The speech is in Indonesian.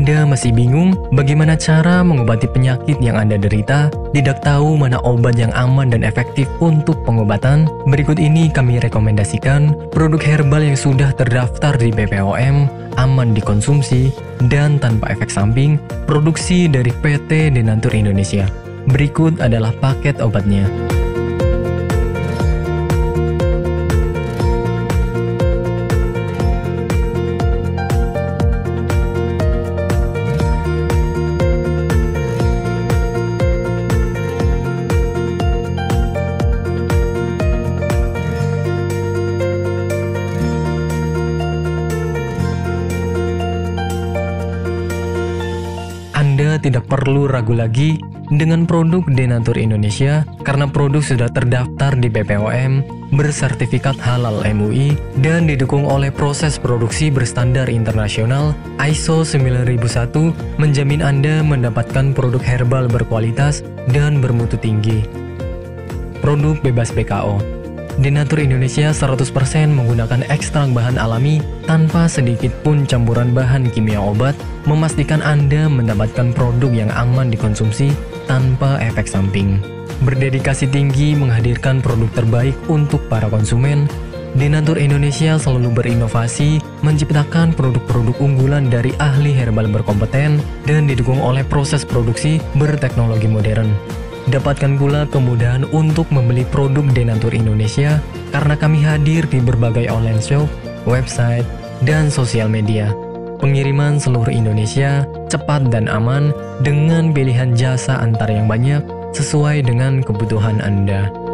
Anda masih bingung bagaimana cara mengobati penyakit yang Anda derita? Tidak tahu mana obat yang aman dan efektif untuk pengobatan? Berikut ini kami rekomendasikan produk herbal yang sudah terdaftar di BPOM, aman dikonsumsi, dan tanpa efek samping, produksi dari PT Denatur Indonesia. Berikut adalah paket obatnya. Anda tidak perlu ragu lagi dengan produk Denatur Indonesia karena produk sudah terdaftar di BPOM, bersertifikat halal MUI, dan didukung oleh proses produksi berstandar internasional ISO 9001, menjamin Anda mendapatkan produk herbal berkualitas dan bermutu tinggi. Produk bebas PKO. Denatur Indonesia 100% menggunakan ekstrak bahan alami tanpa sedikit pun campuran bahan kimia obat, memastikan Anda mendapatkan produk yang aman dikonsumsi tanpa efek samping. Berdedikasi tinggi menghadirkan produk terbaik untuk para konsumen, Denatur Indonesia selalu berinovasi, menciptakan produk-produk unggulan dari ahli herbal berkompeten dan didukung oleh proses produksi berteknologi modern. Dapatkan pula kemudahan untuk membeli produk Denatur Indonesia karena kami hadir di berbagai online shop, website, dan sosial media. Pengiriman seluruh Indonesia cepat dan aman dengan pilihan jasa antar yang banyak sesuai dengan kebutuhan Anda.